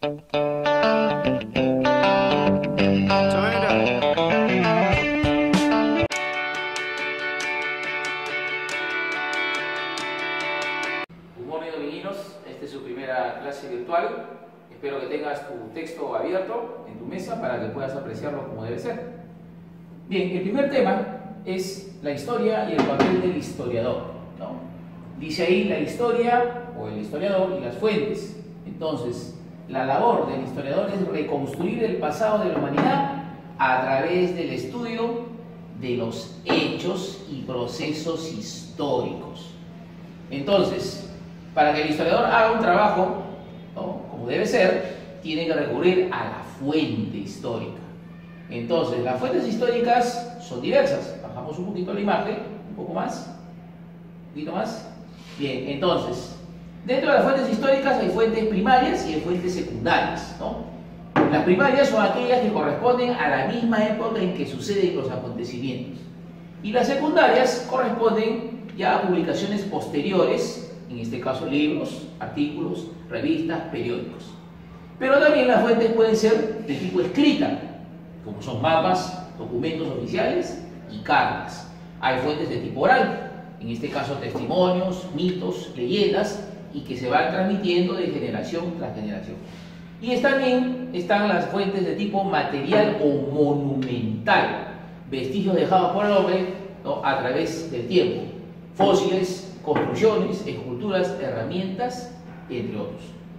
Good morning, domininos. Esta es su primera clase virtual. Espero que tengas tu texto abierto en tu mesa para que puedas apreciarlo como debe ser. Bien, el primer tema es la historia y el papel del historiador, ¿no? Dice ahí la historia o el historiador y las fuentes. Entonces, la labor del historiador es reconstruir el pasado de la humanidad a través del estudio de los hechos y procesos históricos. Entonces, para que el historiador haga un trabajo, ¿no?, como debe ser, tiene que recurrir a la fuente histórica. Entonces, las fuentes históricas son diversas. Bajamos un poquito la imagen, un poco más, un poquito más. Bien, entonces, dentro de las fuentes históricas hay fuentes primarias y hay fuentes secundarias, ¿no? Las primarias son aquellas que corresponden a la misma época en que suceden los acontecimientos. Y las secundarias corresponden ya a publicaciones posteriores, en este caso libros, artículos, revistas, periódicos. Pero también las fuentes pueden ser de tipo escrita, como son mapas, documentos oficiales y cartas. Hay fuentes de tipo oral, en este caso testimonios, mitos, leyendas, y que se van transmitiendo de generación tras generación. Y también están las fuentes de tipo material o monumental, vestigios dejados por el hombre, ¿no?, a través del tiempo, fósiles, construcciones, esculturas, herramientas, entre otros.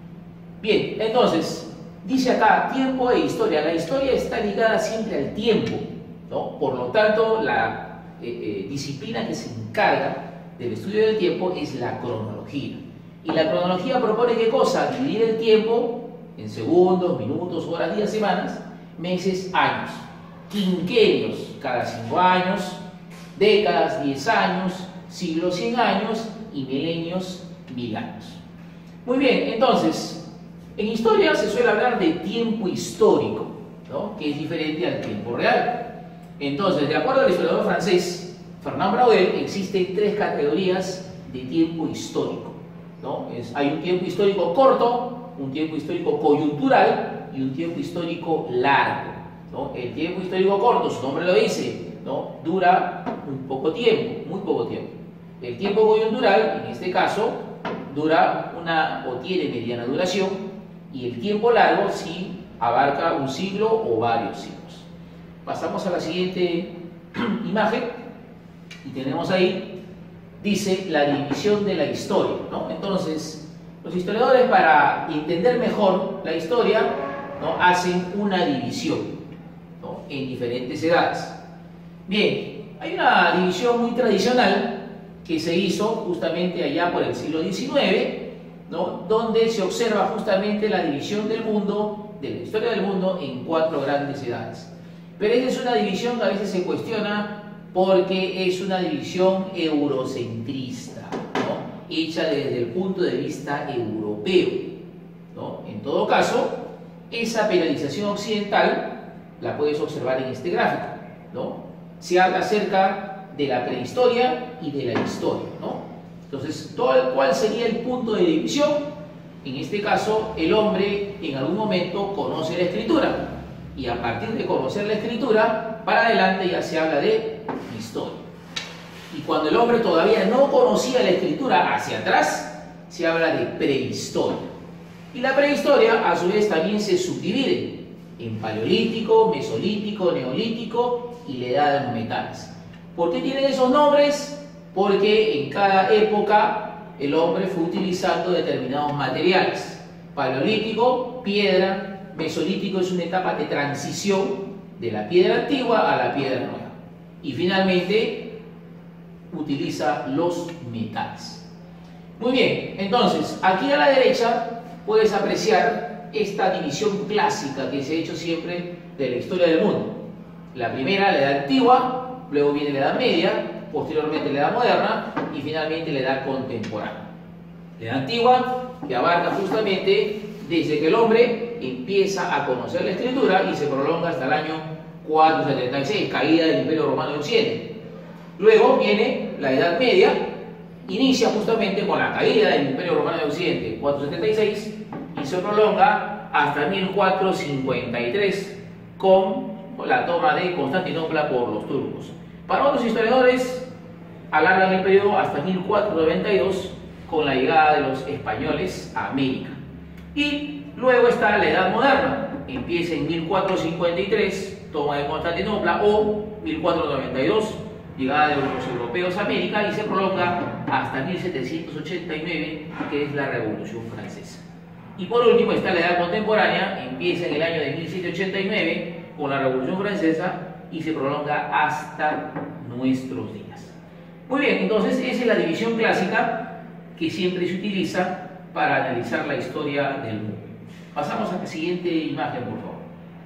Bien, entonces, dice acá tiempo e historia. La historia está ligada siempre al tiempo, ¿no? Por lo tanto, la disciplina que se encarga del estudio del tiempo es la cronología. Y la cronología propone ¿qué cosa? Dividir el tiempo en segundos, minutos, horas, días, semanas, meses, años, quinquenios, cada 5 años, décadas, 10 años, siglos, 100 años y milenios, 1000 años. Muy bien, entonces, en historia se suele hablar de tiempo histórico, ¿no?, que es diferente al tiempo real. Entonces, de acuerdo al historiador francés Fernand Braudel, existen 3 categorías de tiempo histórico, ¿no? Hay un tiempo histórico corto, un tiempo histórico coyuntural y un tiempo histórico largo, ¿no? El tiempo histórico corto, su nombre lo dice, ¿no?, dura un poco tiempo, muy poco tiempo. El tiempo coyuntural, en este caso, dura o tiene mediana duración, y el tiempo largo sí abarca un siglo o varios siglos. Pasamos a la siguiente imagen y tenemos ahí, dice la división de la historia, ¿no? Entonces, los historiadores, para entender mejor la historia, ¿no?, hacen una división, ¿no?, en diferentes edades. Bien, hay una división muy tradicional que se hizo justamente allá por el siglo XIX, ¿no?, donde se observa justamente la división del mundo, de la historia del mundo, en 4 grandes edades. Pero esa es una división que a veces se cuestiona porque es una división eurocentrista, ¿no?, hecha desde el punto de vista europeo, ¿no? En todo caso, esa periodización occidental la puedes observar en este gráfico, ¿no? Se habla acerca de la prehistoria y de la historia, ¿no? Entonces, ¿cuál sería el punto de división? En este caso, el hombre en algún momento conoce la escritura, y a partir de conocer la escritura, para adelante ya se habla de historia. Y cuando el hombre todavía no conocía la escritura, hacia atrás, se habla de prehistoria. Y la prehistoria, a su vez, también se subdivide en paleolítico, mesolítico, neolítico y la edad de los metales. ¿Por qué tienen esos nombres? Porque en cada época el hombre fue utilizando determinados materiales. Paleolítico, piedra; mesolítico es una etapa de transición de la piedra antigua a la piedra nueva. Y finalmente utiliza los metales. Muy bien, entonces aquí a la derecha puedes apreciar esta división clásica que se ha hecho siempre de la historia del mundo. La primera, la edad antigua, luego viene la edad media, posteriormente la edad moderna y finalmente la edad contemporánea. La edad antigua, que abarca justamente desde que el hombre empieza a conocer la escritura y se prolonga hasta el año 476, caída del Imperio Romano de Occidente. Luego viene la Edad Media, inicia justamente con la caída del Imperio Romano de Occidente, 476, y se prolonga hasta 1453 con la toma de Constantinopla por los turcos. Para otros historiadores alargan el periodo hasta 1492 con la llegada de los españoles a América. Y luego está la Edad Moderna, empieza en 1453, toma de Constantinopla, o 1492, llegada de los europeos a América, y se prolonga hasta 1789, que es la Revolución Francesa. Y por último está la Edad Contemporánea, empieza en el año de 1789 con la Revolución Francesa y se prolonga hasta nuestros días. Muy bien, entonces esa es la división clásica que siempre se utiliza para analizar la historia del mundo. Pasamos a la siguiente imagen, por favor.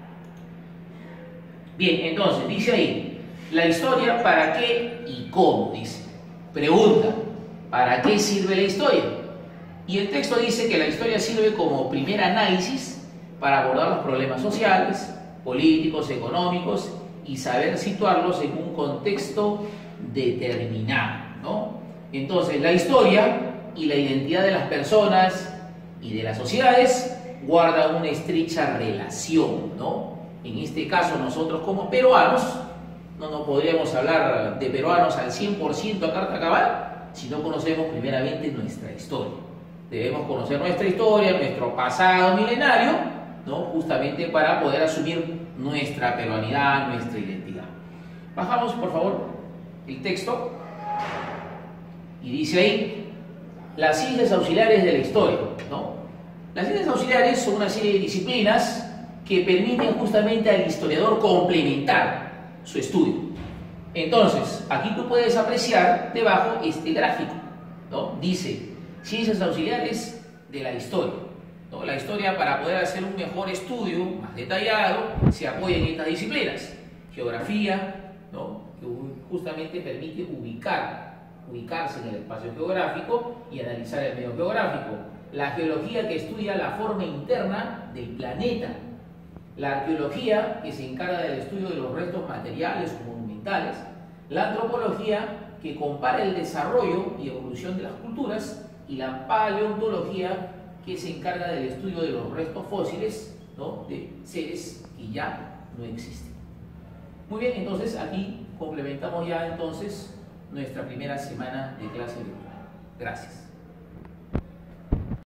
Bien, entonces, dice ahí, la historia, ¿para qué y cómo? Dice. Pregunta, ¿para qué sirve la historia? Y el texto dice que la historia sirve como primer análisis para abordar los problemas sociales, políticos, económicos y saber situarlos en un contexto determinado, ¿no? Entonces, la historia y la identidad de las personas y de las sociedades guardan una estrecha relación, ¿no? En este caso, nosotros como peruanos, no podríamos hablar de peruanos al 100% a carta cabal si no conocemos primeramente nuestra historia. Debemos conocer nuestra historia, nuestro pasado milenario, ¿no? Justamente para poder asumir nuestra peruanidad, nuestra identidad. Bajamos, por favor, el texto y dice ahí, las ciencias auxiliares de la historia, ¿no? Las ciencias auxiliares son una serie de disciplinas que permiten justamente al historiador complementar su estudio. Entonces, aquí tú puedes apreciar debajo este gráfico, ¿no? Dice, ciencias auxiliares de la historia, ¿no? La historia, para poder hacer un mejor estudio, más detallado, se apoya en estas disciplinas. Geografía, ¿no? Que justamente permite ubicarse en el espacio geográfico y analizar el medio geográfico. La geología, que estudia la forma interna del planeta. La arqueología, que se encarga del estudio de los restos materiales o monumentales. La antropología, que compara el desarrollo y evolución de las culturas. Y la paleontología, que se encarga del estudio de los restos fósiles, ¿no? De seres que ya no existen. Muy bien, entonces aquí complementamos ya entonces nuestra primera semana de clase virtual. Gracias.